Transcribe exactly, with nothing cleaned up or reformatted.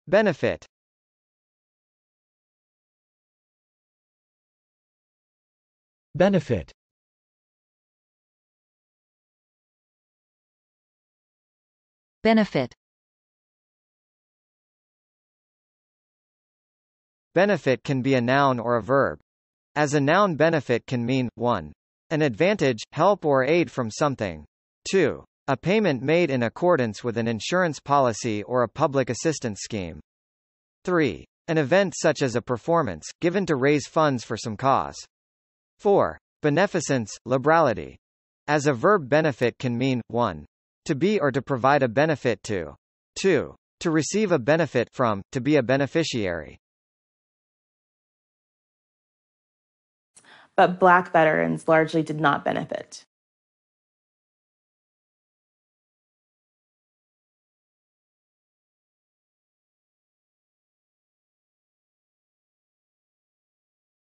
Benefit. Benefit. Benefit. Benefit can be a noun or a verb. As a noun, benefit can mean, one. An advantage, help or aid from something. two. A payment made in accordance with an insurance policy or a public assistance scheme. three. An event such as a performance, given to raise funds for some cause. four. Beneficence, liberality. As a verb, benefit can mean, one. To be or to provide a benefit to. two. To receive a benefit from, to be a beneficiary. But black veterans largely did not benefit.